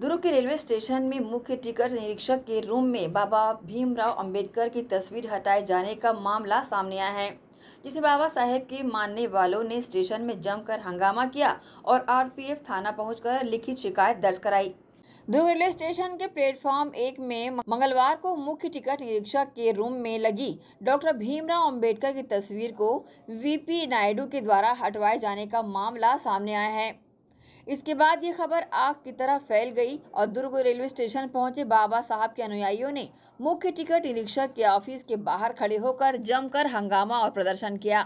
दुर्ग के railway station में मुख्य टिकट निरीक्षक के रूम में बाबा भीमराव अंबेडकर की तस्वीर हटाए जाने का मामला सामने आया है, जिसे बाबा साहेब के मानने वालों ने स्टेशन में जमकर हंगामा किया और आरपीएफ थाना पहुंचकर लिखित शिकायत दर्ज कराई। दुर्ग रेलवे स्टेशन के प्लेटफॉर्म 1 में मंगलवार को मुख्य टिकट निरीक्षक के रूम में लगी डॉक्टर भीमराव अंबेडकर की तस्वीर को वीपी नायडू के द्वारा हटवाए जाने का मामला सामने आया है। इसके बाद ये खबर आग की तरह फैल गई और दुर्ग रेलवे स्टेशन पहुंचे बाबा साहब के अनुयायियों ने मुख्य टिकट निरीक्षक के ऑफिस के बाहर खड़े होकर जमकर हंगामा और प्रदर्शन किया।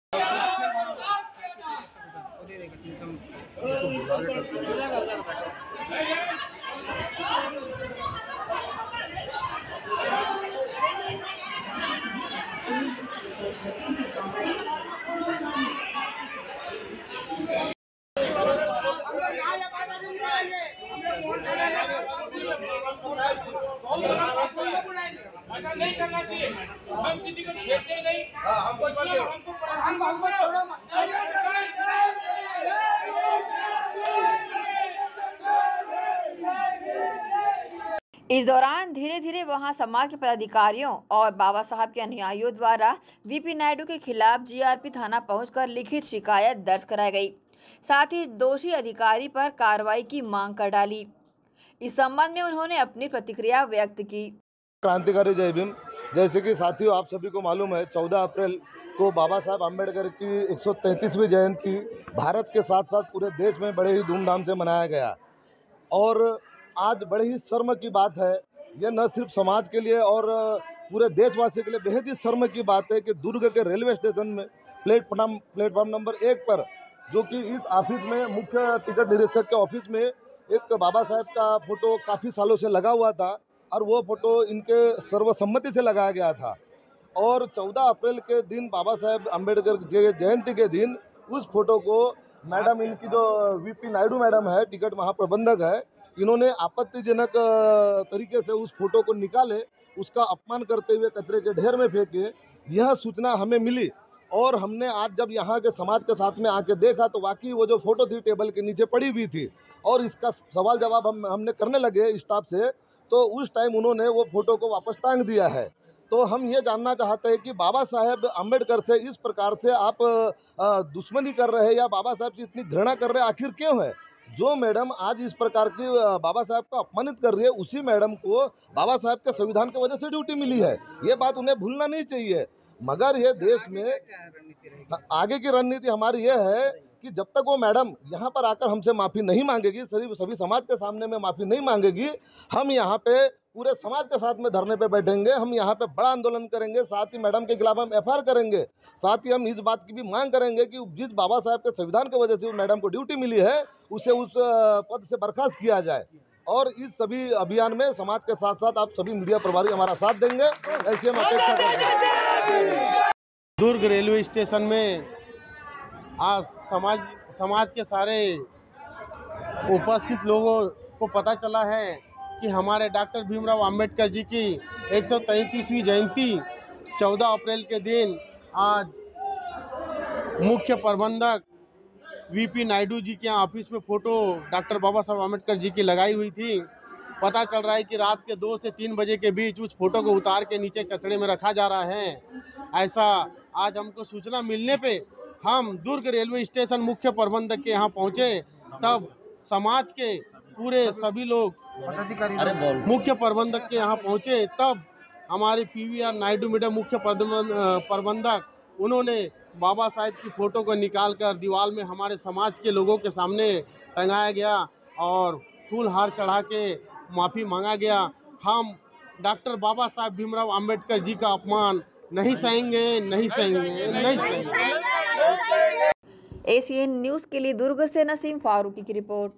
ऐसा नहीं करना चाहिए। हम किसी को छेड़ते नहीं। हमको इस दौरान धीरे धीरे वहां समाज के पदाधिकारियों और बाबा साहब के अनुयायियों द्वारा वीपी नायडू के खिलाफ जीआरपी थाना पहुंचकर लिखित शिकायत दर्ज कराई गई। साथ ही दोषी अधिकारी पर कार्रवाई की मांग कर डाली। इस संबंध में उन्होंने अपनी प्रतिक्रिया व्यक्त की। क्रांतिकारी जय भीम। जैसे कि साथियों, आप सभी को मालूम है 14 अप्रैल को बाबा साहब अम्बेडकर की 133वीं जयंती भारत के साथ साथ पूरे देश में बड़े ही धूमधाम से मनाया गया और आज बड़े ही शर्म की बात है, यह न सिर्फ समाज के लिए और पूरे देशवासियों के लिए बेहद ही शर्म की बात है कि दुर्ग के रेलवे स्टेशन में प्लेटफॉर्म नंबर 1 पर, जो कि इस ऑफिस में मुख्य टिकट निरीक्षक के ऑफिस में एक बाबा साहब का फोटो काफ़ी सालों से लगा हुआ था और वो फोटो इनके सर्वसम्मति से लगाया गया था और 14 अप्रैल के दिन बाबा साहेब अम्बेडकर जयंती के दिन उस फोटो को मैडम, इनकी जो वीपी नायडू मैडम है, टिकट महाप्रबंधक है, इन्होंने आपत्तिजनक तरीके से उस फोटो को निकाले, उसका अपमान करते हुए कचरे के ढेर में फेंके। यह सूचना हमें मिली और हमने आज जब यहाँ के समाज के साथ में आके देखा तो वाकई वो जो फोटो थी टेबल के नीचे पड़ी हुई थी और इसका सवाल जवाब हमने करने लगे स्टाफ से, तो उस टाइम उन्होंने वो फोटो को वापस टांग दिया है। तो हम ये जानना चाहते हैं कि बाबा साहेब अम्बेडकर से इस प्रकार से आप दुश्मनी कर रहे हैं या बाबा साहब से इतनी घृणा कर रहे हैं, आखिर क्यों है? जो मैडम आज इस प्रकार की बाबा साहब को अपमानित कर रही है, उसी मैडम को बाबा साहब के संविधान की वजह से ड्यूटी मिली है। ये बात उन्हें भूलना नहीं चाहिए। मगर ये देश में आगे की रणनीति हमारी ये है कि जब तक वो मैडम यहाँ पर आकर हमसे माफ़ी नहीं मांगेगी, सभी समाज के सामने में माफ़ी नहीं मांगेगी, हम यहाँ पे पूरे समाज के साथ में धरने पे बैठेंगे। हम यहाँ पे बड़ा आंदोलन करेंगे। साथ ही मैडम के खिलाफ हम एफआईआर करेंगे। साथ ही हम इस बात की भी मांग करेंगे कि जिस बाबा साहब के संविधान की वजह से उस मैडम को ड्यूटी मिली है, उसे उस पद से बर्खास्त किया जाए। और इस सभी अभियान में समाज के साथ साथ आप सभी मीडिया प्रभारी हमारा साथ देंगे, ऐसी हम अपेक्षा करते हैं। दुर्ग रेलवे स्टेशन में आज समाज के सारे उपस्थित लोगों को पता चला है कि हमारे डॉक्टर भीमराव अंबेडकर जी की 133वीं जयंती 14 अप्रैल के दिन आज मुख्य प्रबंधक वीपी नायडू जी के ऑफिस में फ़ोटो डॉक्टर बाबा साहब अम्बेडकर जी की लगाई हुई थी। पता चल रहा है कि रात के 2 से 3 बजे के बीच उस फोटो को उतार के नीचे कचरे में रखा जा रहा है। ऐसा आज हमको सूचना मिलने पे हम दुर्ग रेलवे स्टेशन मुख्य प्रबंधक के यहाँ पहुँचे, तब समाज के पूरे सभी लोग मुख्य प्रबंधक के यहाँ पहुँचे, तब हमारे पीवीआर नायडू मैडम मुख्य प्रबंधक उन्होंने बाबा साहब की फ़ोटो को निकालकर दीवार में हमारे समाज के लोगों के सामने टंगाया गया और फूल हार चढ़ा के माफ़ी मांगा गया। हम डॉक्टर बाबा साहब भीमराव अंबेडकर जी का अपमान नहीं सहेंगे, नहीं सहेंगे, नहीं सहेंगे। एसीएन न्यूज़ के लिए दुर्ग से नसीम फारूकी की रिपोर्ट।